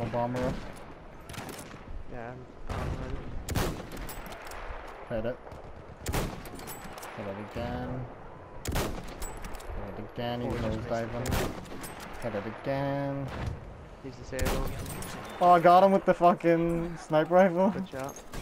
a bomber up. Yeah, I'm ready. Hit it. Hit it again. Hit it again, he's nose diving. Hit it again. He's disabled. Oh, I got him with the fucking sniper rifle. Good shot.